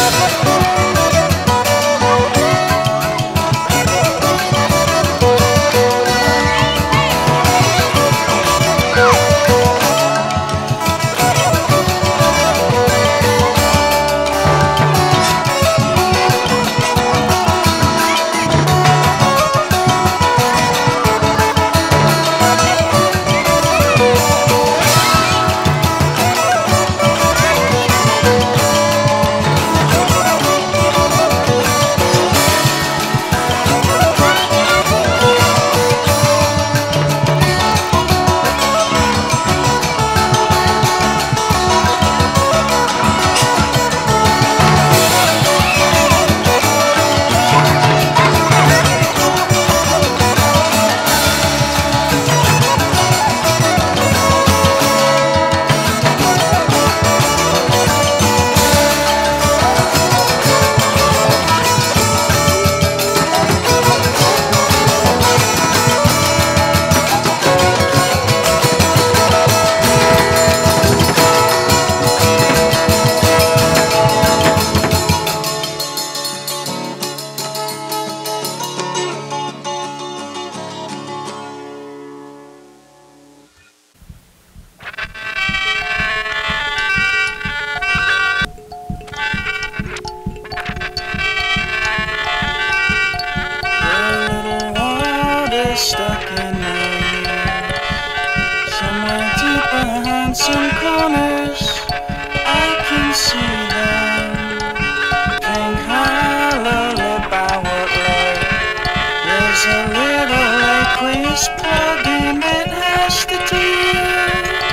Stuck in my ear, somewhere deep behind some corners, I can see them. Pink hollow lit by what light? There's a little light quiz plug in that has to deal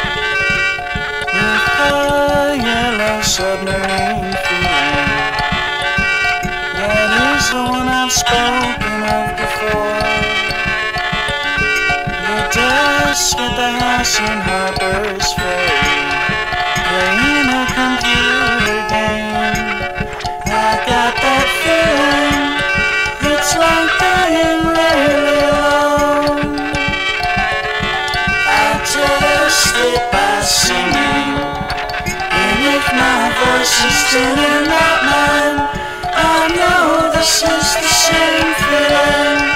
with the yellow submarine feeling. That is the one I've spoken of before. Dusk at the house in Harper's Ferry, playing a computer game. I got that feeling, it's like dying really alone. I test it by singing, and if my voice is still not mine, I know this is the same feeling.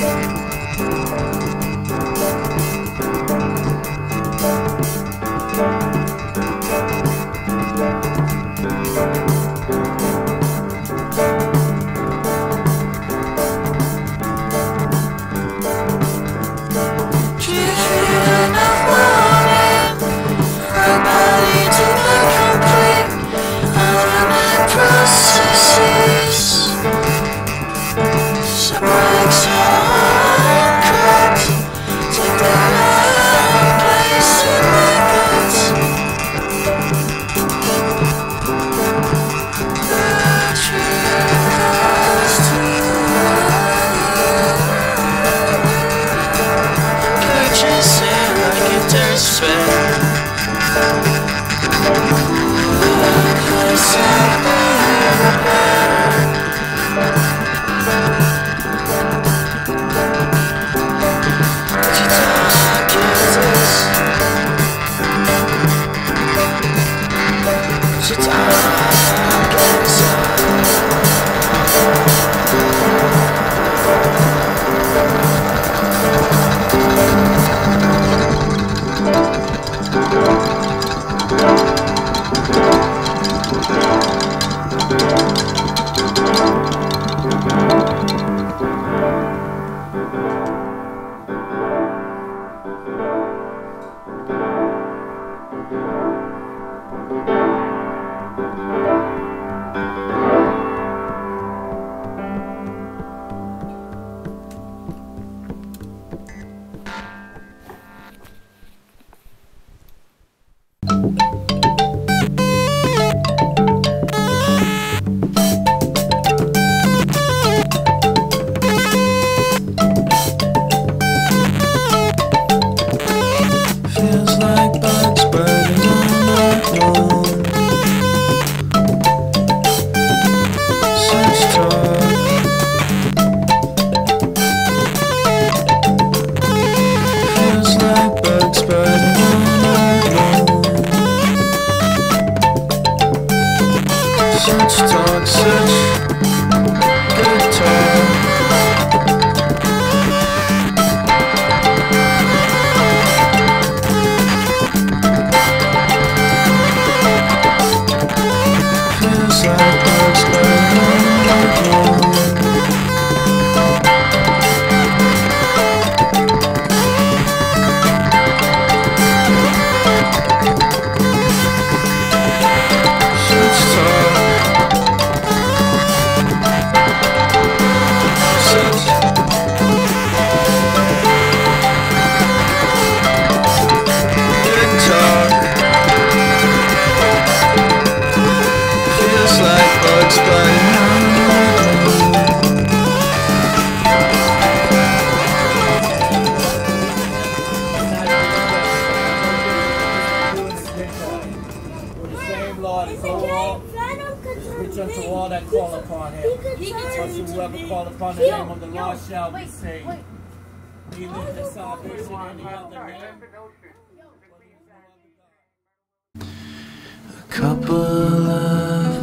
Couple of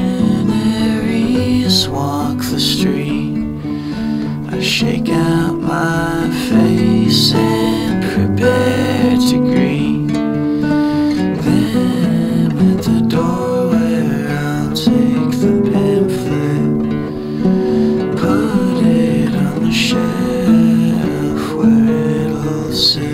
missionaries walk the street. I shake out my face and prepare to greet them at the door where I'll take the pamphlet, put it on the shelf where it'll sit.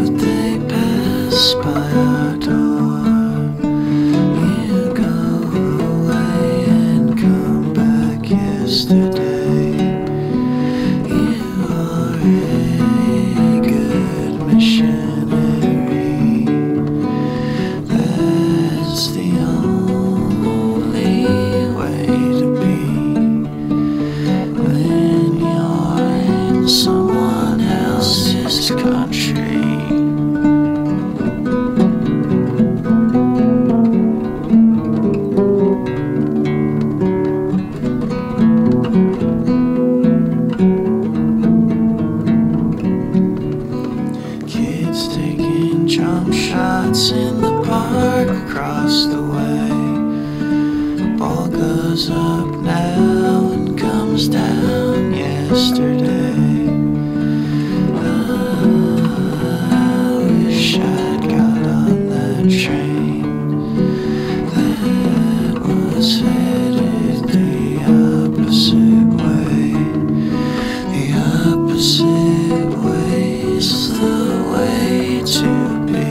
By our door, here goes shots in the park across the way. The ball goes up now and comes down yesterday. I wish I'd got on that train that was headed the opposite way. The opposite way's the way to be.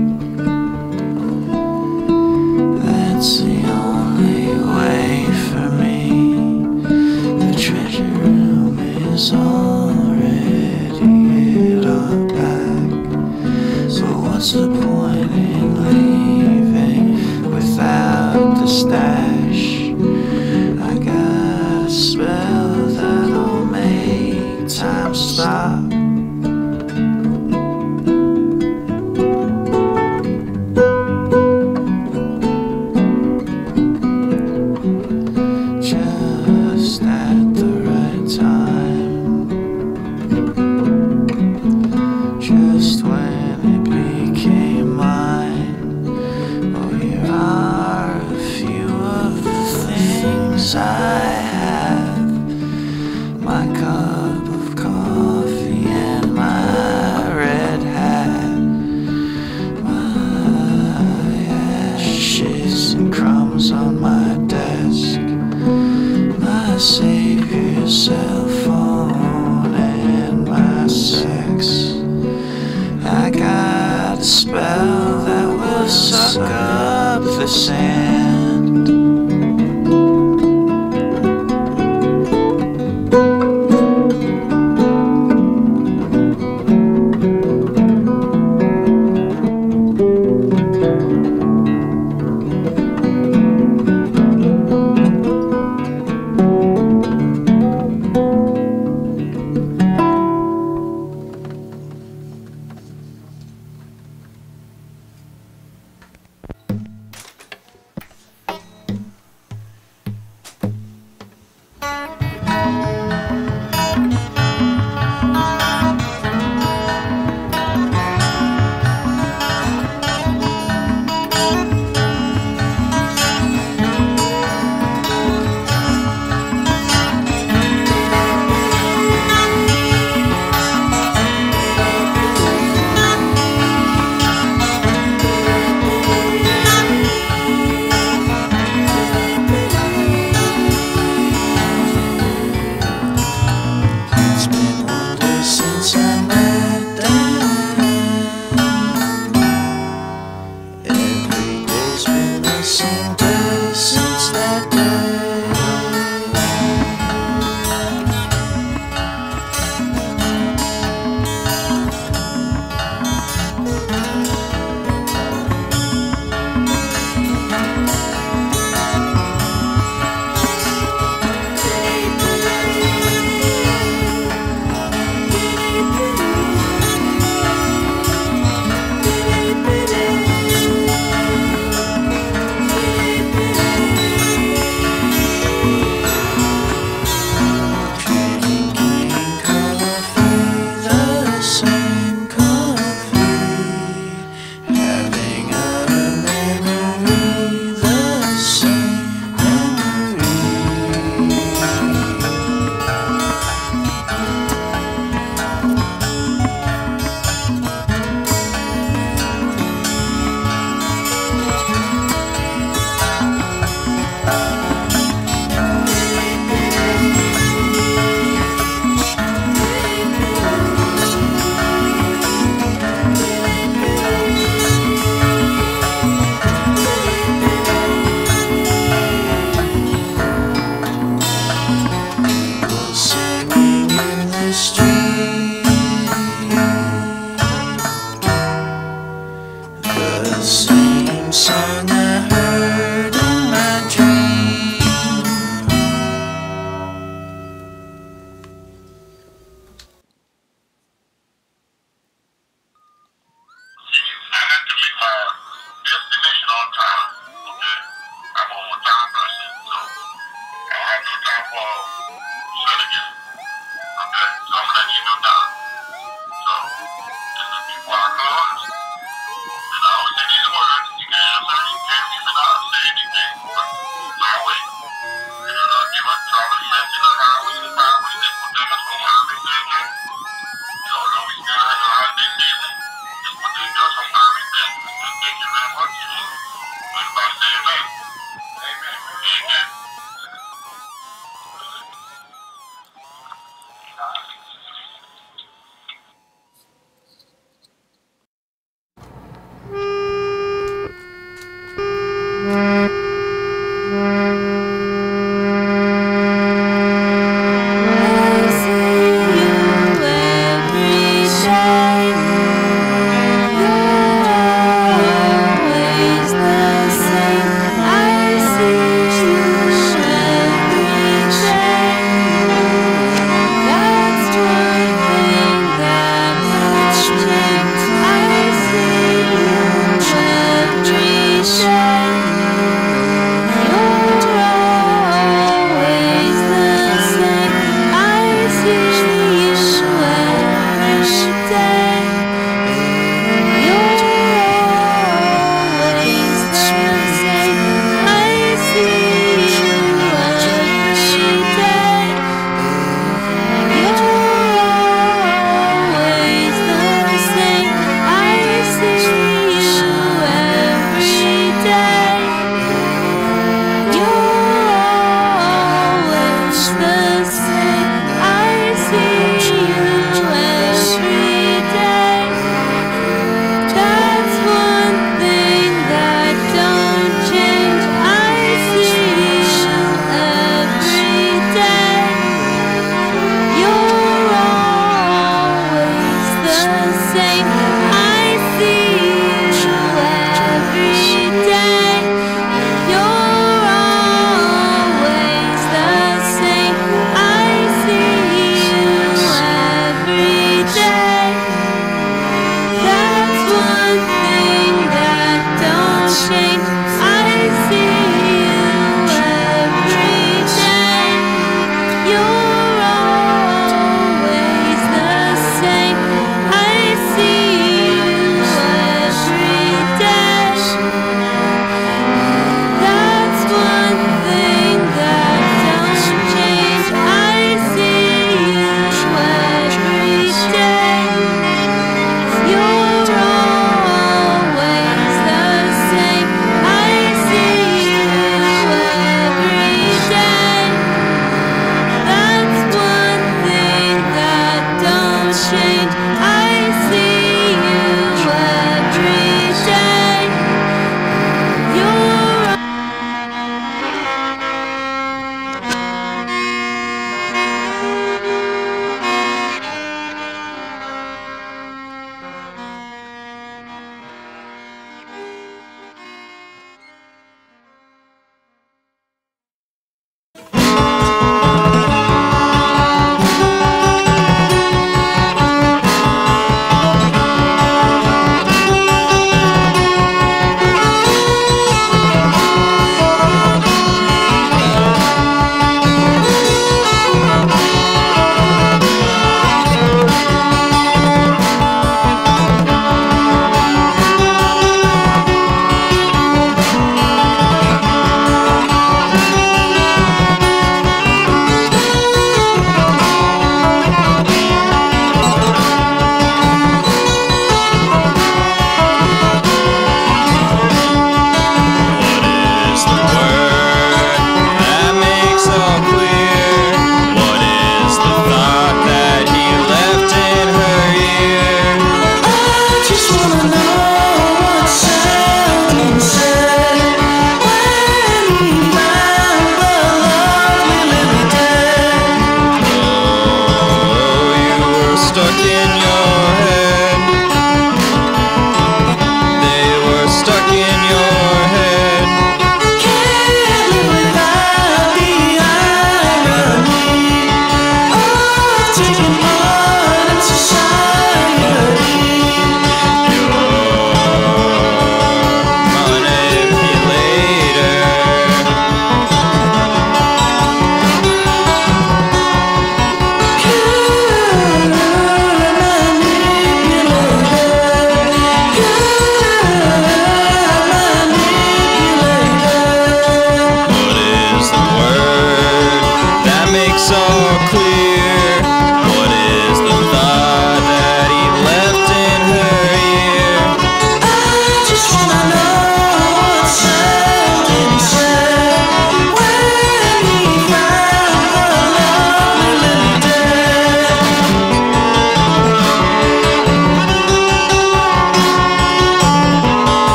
That's the only way for me. The treasure room is already at our back. So what's the point in leaving without the stash? I got a spell that'll make time stop. Just at the right time, just when it became mine. Oh, here are a few of the things I have: my cup of coffee and my red hat, my ashes and crumbs on my desk, my savior's cell phone and my sex. I got a spell that will suck up the sand.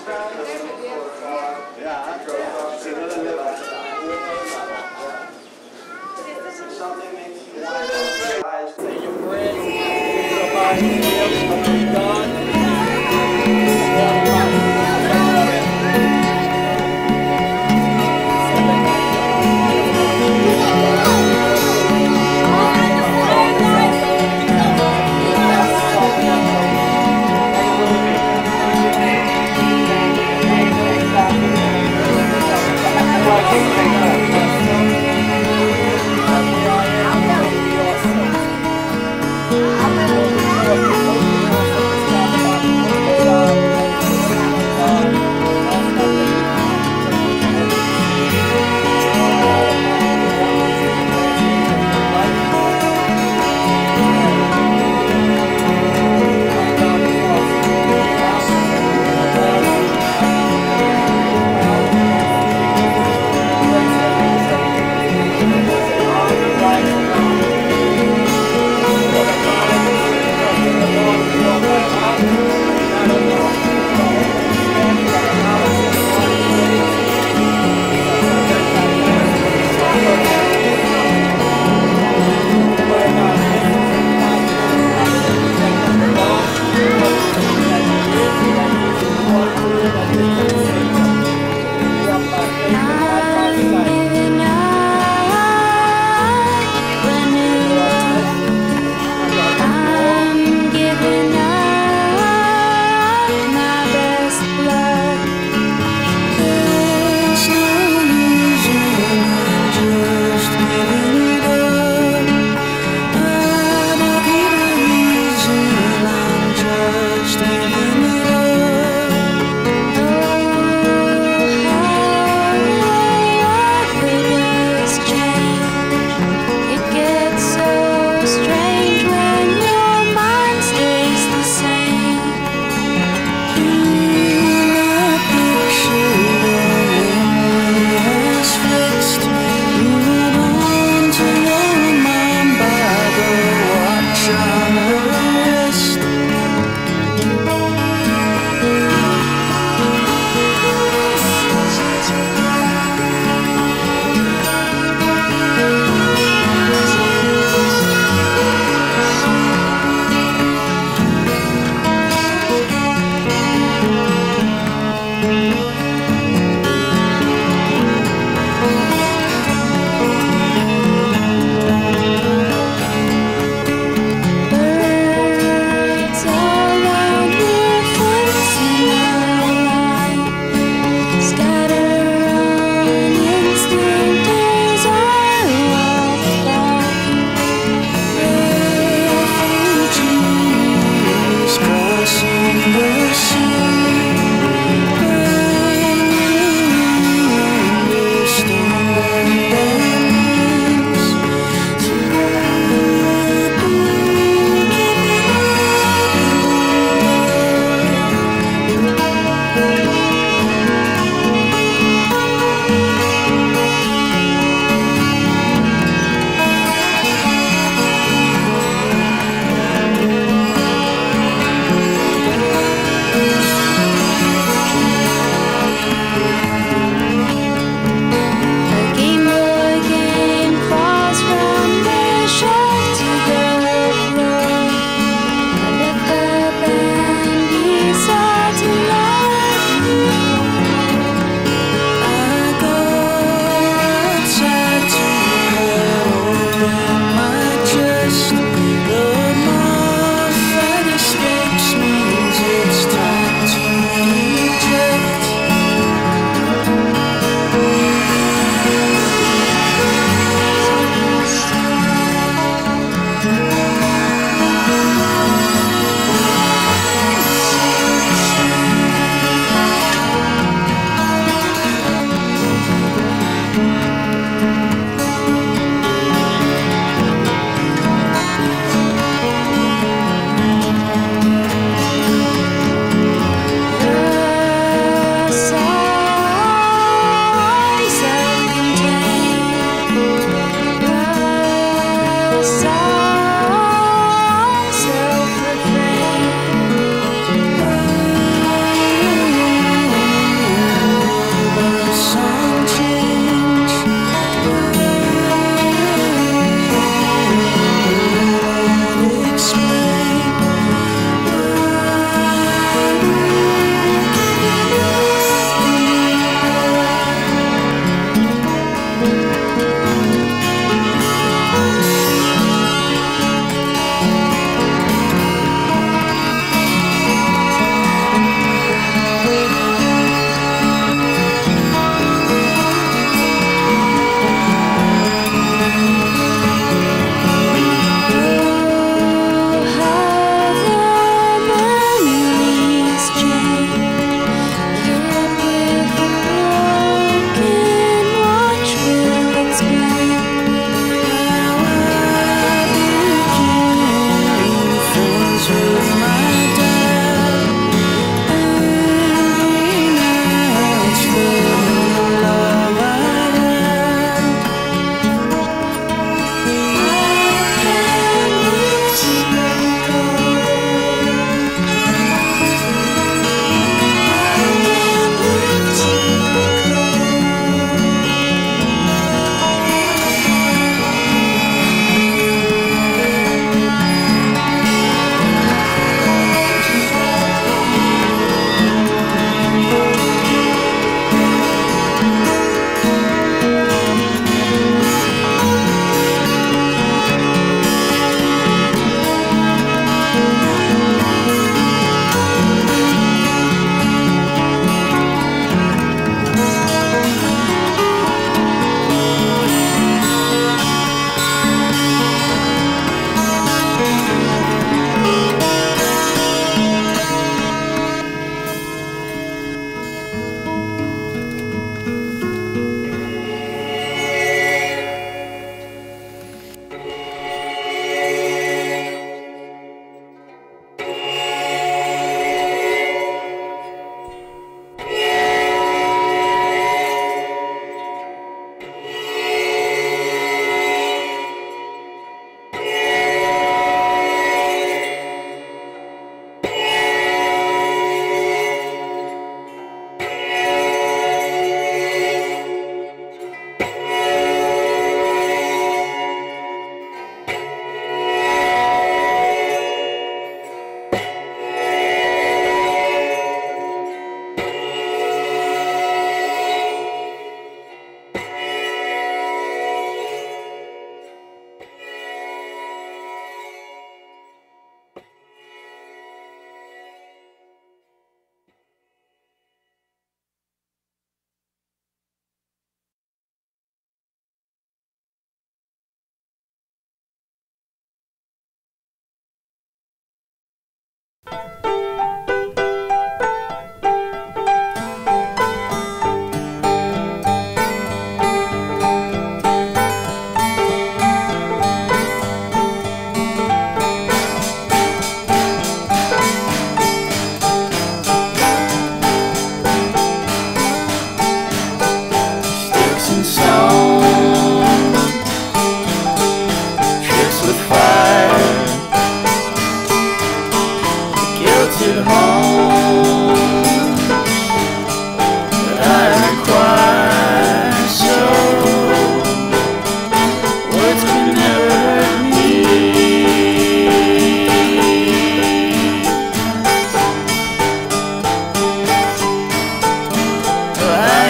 Something makes you want to close your eyes. Say your prayers. Somebody else will be done.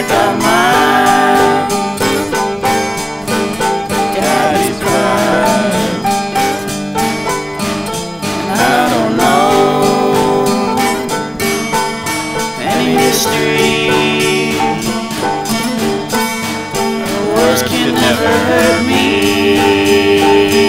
I got mine. Daddy's crying, and I don't know any history. Words can never hurt me.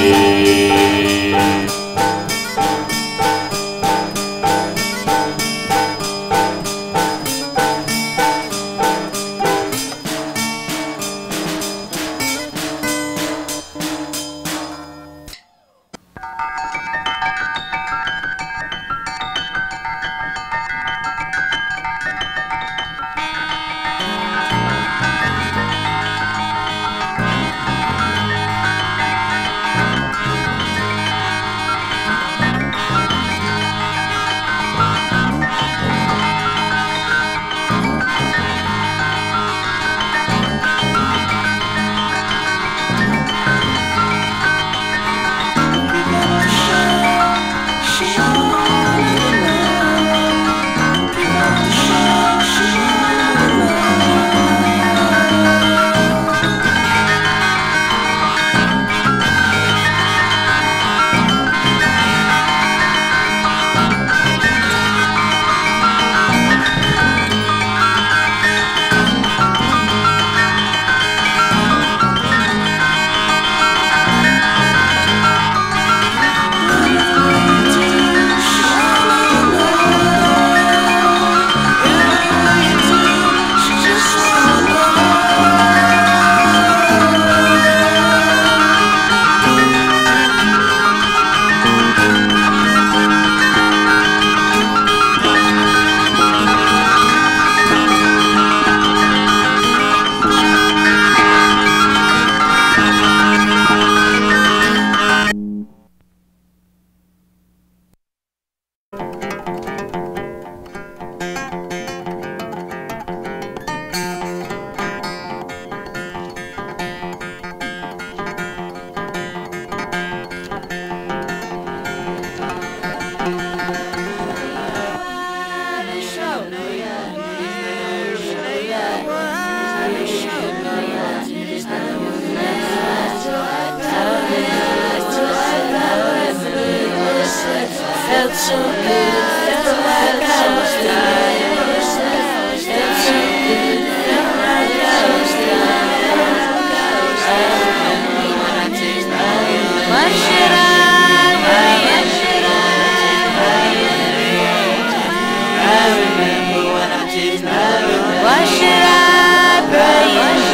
Felt so good, felt like I was dying. Felt so good, felt like I was dying. I remember when I didn't know you. Why should I worry? I remember when I didn't know you. Why should I pray?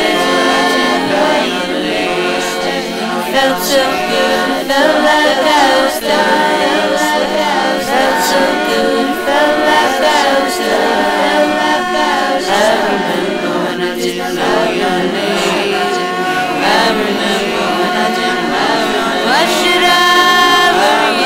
Felt so good, felt like I was dying. Felt so good, felt like I was dying. I remember when I didn't know your name. I remember when I didn't know your name. Why should I worry?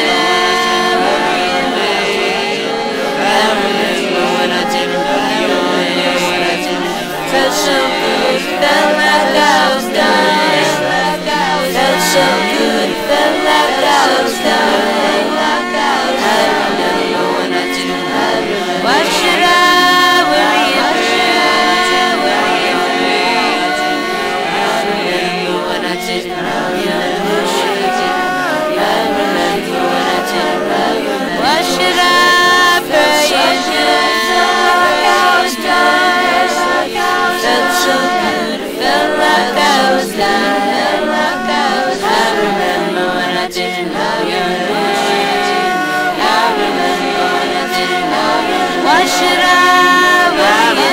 I remember when I didn't know your name. Felt so good, felt like I was dying. Felt so good, felt like I was dying. Why should I worry? I remember when I didn't know your name. I remember when I didn't know your name. Why should I pray? Felt so good, felt like I was dying. I remember when I didn't know your name. I remember when I didn't know your name. Why should I worry?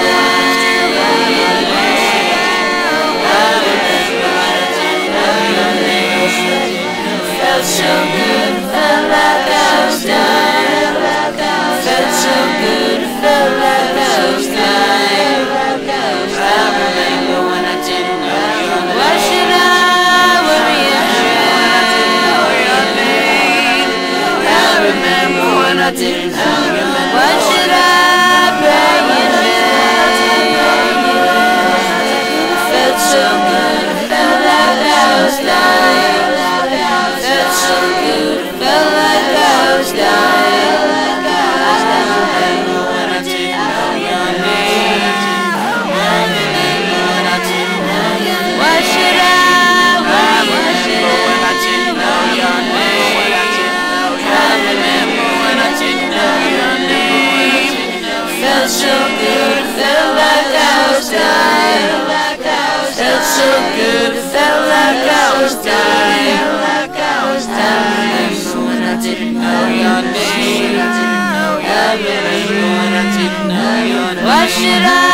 I remember when I didn't know your name. Felt so good, felt like I was dying. Felt so good, felt like I was dying. I remember when I didn't know your name. Why should I worry? I remember when I didn't know your name. Why should I pray? Felt so good, felt like I was dying. Felt so good, felt like I was dying. should I